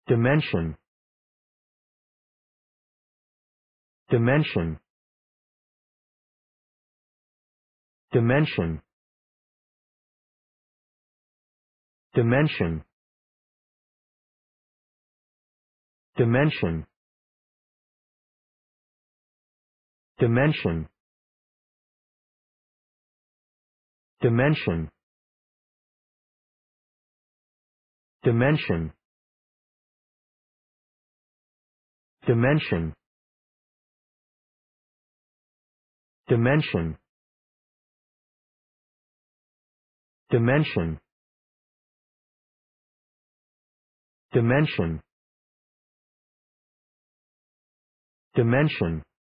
dimension, dimension, dimension, dimension, dimension, dimension, dimension, dimension, dimension, dimension, dimension, dimension, dimension,